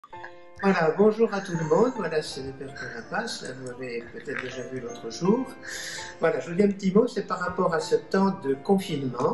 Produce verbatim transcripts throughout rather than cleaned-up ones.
Voilà, bonjour à tout le monde, voilà c'est le Père Carapace, vous m'avez peut-être déjà vu l'autre jour. Voilà, je vous dis un petit mot, c'est par rapport à ce temps de confinement.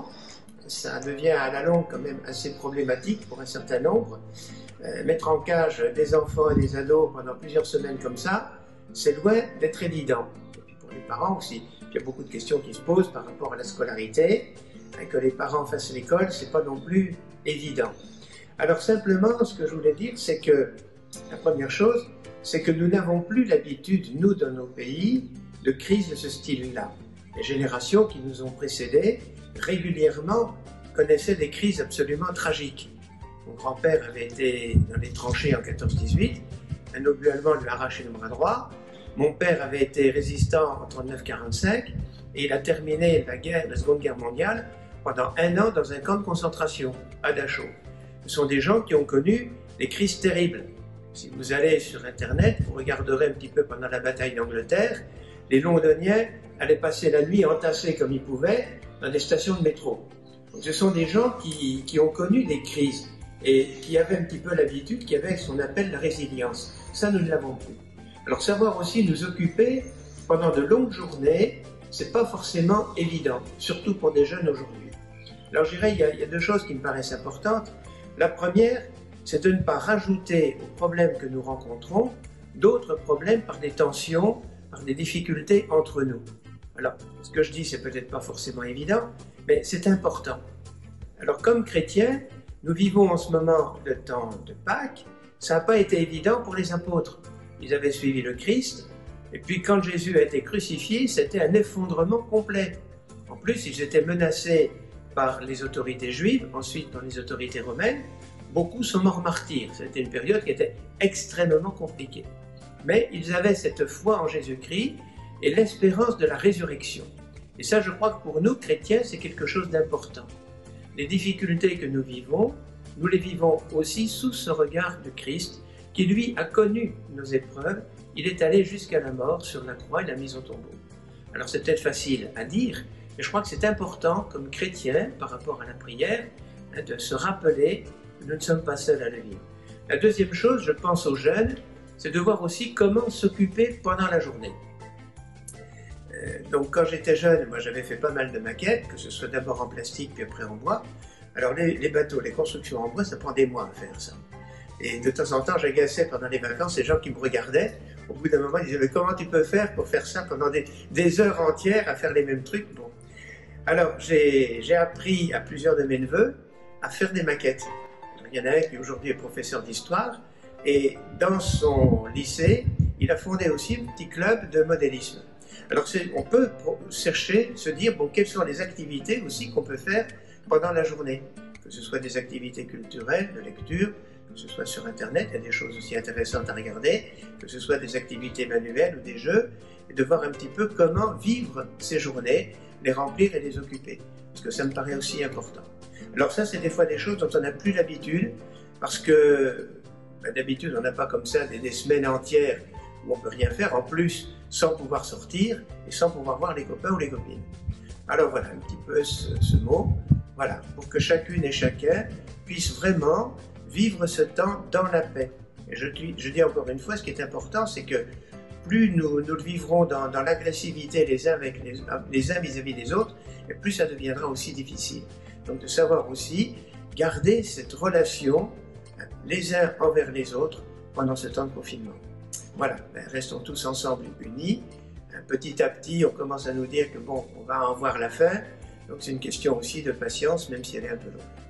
Ça devient à la longue quand même assez problématique pour un certain nombre. Euh, mettre en cage des enfants et des ados pendant plusieurs semaines comme ça, c'est loin d'être évident. Et puis pour les parents aussi, il y a beaucoup de questions qui se posent par rapport à la scolarité. Que les parents fassent l'école, c'est pas non plus évident. Alors simplement, ce que je voulais dire, c'est que la première chose, c'est que nous n'avons plus l'habitude, nous, dans nos pays, de crises de ce style-là. Les générations qui nous ont précédés, régulièrement, connaissaient des crises absolument tragiques. Mon grand-père avait été dans les tranchées en quatorze dix-huit, un obus allemand lui a arraché le bras droit. Mon père avait été résistant en trente-neuf quarante-cinq et il a terminé la, guerre, la Seconde Guerre mondiale pendant un an dans un camp de concentration, à Dachau. Ce sont des gens qui ont connu des crises terribles. Si vous allez sur Internet, vous regarderez un petit peu pendant la bataille d'Angleterre, les Londoniens allaient passer la nuit entassés comme ils pouvaient dans des stations de métro. Donc ce sont des gens qui, qui ont connu des crises et qui avaient un petit peu l'habitude, qui avaient ce qu'on appelle la résilience. Ça, nous ne l'avons plus. Alors savoir aussi nous occuper pendant de longues journées, c'est pas forcément évident, surtout pour des jeunes aujourd'hui. Alors je dirais, il y a, il y a deux choses qui me paraissent importantes. La première, c'est de ne pas rajouter aux problèmes que nous rencontrons d'autres problèmes par des tensions, par des difficultés entre nous. Alors, ce que je dis, c'est peut-être pas forcément évident, mais c'est important. Alors, comme chrétiens, nous vivons en ce moment le temps de Pâques. Ça n'a pas été évident pour les apôtres. Ils avaient suivi le Christ, et puis quand Jésus a été crucifié, c'était un effondrement complet. En plus, ils étaient menacés par les autorités juives, ensuite par les autorités romaines. Beaucoup sont morts martyrs. C'était une période qui était extrêmement compliquée. Mais ils avaient cette foi en Jésus-Christ et l'espérance de la résurrection. Et ça, je crois que pour nous, chrétiens, c'est quelque chose d'important. Les difficultés que nous vivons, nous les vivons aussi sous ce regard de Christ, qui lui a connu nos épreuves. Il est allé jusqu'à la mort sur la croix et l'a mise au tombeau. Alors c'est peut-être facile à dire, mais je crois que c'est important, comme chrétiens, par rapport à la prière, de se rappeler que nous ne sommes pas seuls à le vivre. La deuxième chose, je pense aux jeunes, c'est de voir aussi comment s'occuper pendant la journée. Euh, donc quand j'étais jeune, moi j'avais fait pas mal de maquettes, que ce soit d'abord en plastique puis après en bois. Alors les, les bateaux, les constructions en bois, ça prend des mois à faire ça. Et de temps en temps, j'agaçais pendant les vacances les gens qui me regardaient. Au bout d'un moment, ils disaient « Mais comment tu peux faire pour faire ça pendant des, des heures entières à faire les mêmes trucs ?» Bon. Alors j'ai appris à plusieurs de mes neveux à faire des maquettes. Il y en a un qui aujourd'hui est professeur d'histoire et dans son lycée, il a fondé aussi un petit club de modélisme. Alors on peut chercher, se dire bon, quelles sont les activités aussi qu'on peut faire pendant la journée, que ce soit des activités culturelles, de lecture, que ce soit sur Internet, il y a des choses aussi intéressantes à regarder, que ce soit des activités manuelles ou des jeux, et de voir un petit peu comment vivre ces journées, les remplir et les occuper, parce que ça me paraît aussi important. Alors ça, c'est des fois des choses dont on n'a plus l'habitude, parce que ben, d'habitude, on n'a pas comme ça des, des semaines entières où on ne peut rien faire, en plus, sans pouvoir sortir et sans pouvoir voir les copains ou les copines. Alors voilà, un petit peu ce, ce mot, voilà, pour que chacune et chacun puisse vraiment vivre ce temps dans la paix. Et je, je dis encore une fois, ce qui est important, c'est que plus nous, nous le vivrons dans, dans l'agressivité les uns avec les, les uns vis-à-vis des autres, et plus ça deviendra aussi difficile. Donc de savoir aussi garder cette relation les uns envers les autres pendant ce temps de confinement. Voilà, ben, restons tous ensemble unis. Petit à petit, on commence à nous dire que bon, on va en voir la fin. Donc c'est une question aussi de patience, même si elle est un peu longue.